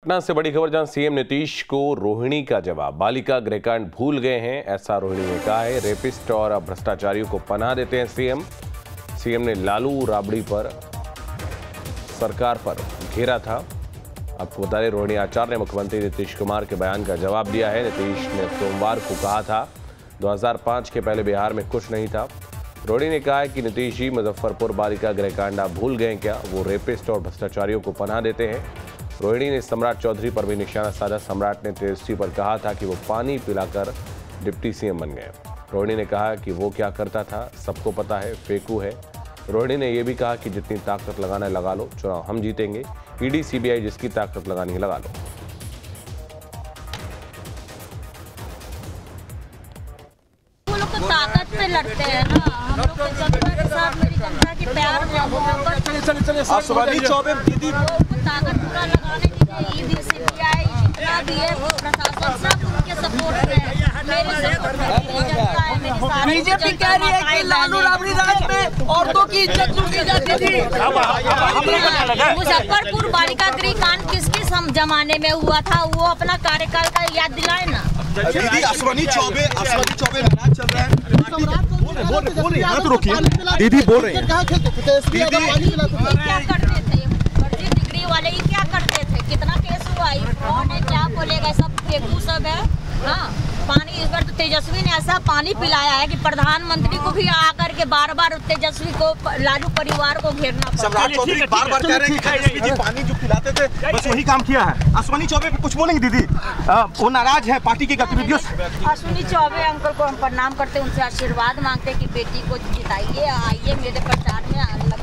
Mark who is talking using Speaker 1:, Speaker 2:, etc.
Speaker 1: पटना से बड़ी खबर, जहां सीएम नीतीश को रोहिणी का जवाब। बालिका गृहकांड भूल गए हैं, ऐसा रोहिणी ने कहा है। रेपिस्ट और भ्रष्टाचारियों को पनाह देते हैं सीएम ने लालू राबड़ी पर सरकार पर घेरा था। आपको बता दें, रोहिणी आचार्य ने मुख्यमंत्री नीतीश कुमार के बयान का जवाब दिया है। नीतीश ने सोमवार को कहा था 2005 के पहले बिहार में कुछ नहीं था। रोहिणी ने कहा है कि नीतीश जी मुजफ्फरपुर बालिका गृहकांड आप भूल गए क्या? वो रेपिस्ट और भ्रष्टाचारियों को पनाह देते हैं। रोहिणी ने सम्राट चौधरी पर भी निशाना साधा। सम्राट ने तेजस्वी पर कहा था कि वो पानी पिलाकर डिप्टी सीएम बन गए। रोहिणी ने कहा कि वो क्या करता था सबको पता है, फेकू है। रोहिणी ने यह भी कहा कि जितनी ताकत लगाना है लगा लो, चुनाव हम जीतेंगे। ईडी सीबीआई जिसकी ताकत लगानी है लगा लो।
Speaker 2: वो लोग तो ताकत पे लड़ते हैं ना, हम लोग तो जनता के साथ, मेरी जनता के प्यार
Speaker 3: आसवानी चौबे दीदी
Speaker 2: ताकत पूरा लगाने दीजिए। ईडी सीबीआई जितना भी है प्रशासन सब उनके सपोर्ट में है, मेरे सपोर्ट में जनता है, मेरी सारी।
Speaker 4: बीजेपी कह रही है कि लालू राबड़ी राज में औरतों की इज्जत लूटी जाती थी।
Speaker 2: मुजफ्फरपुर बालिका गृहकांड किस जमाने में हुआ था, वो अपना कार्यकाल का याद दिलाए ना।
Speaker 3: दीदी आसवानी चौबे नाराज चल रहा है। बोले यहाँ तो रोकिए, दीदी बोल रही हैं।
Speaker 2: दीदी क्या करते थे फर्जी डिग्री वाले, ये क्या करते थे? कितना केस हुआ, कौन है क्या बोलेगा? सब फेंकू सब है। हाँ, पानी इस बार तो तेजस्वी ने ऐसा पानी पिलाया है कि प्रधानमंत्री को भी आकर के बार बार तेजस्वी को, लालू परिवार को घेरना पड़ा।
Speaker 3: सम्राट चौधरी बार कह रहे हैं कि तेजस्वी जी पानी जो पिलाते थे बस वही काम किया है। अश्विनी चौबे कुछ बोलेंगे दीदी? वो नाराज है पार्टी की गतिविधियों से।
Speaker 2: अश्विनी चौबे अंकल को हम प्रणाम करते, उनसे आशीर्वाद मांगते कि बेटी को जिताइए, आइए मेरे प्रचार में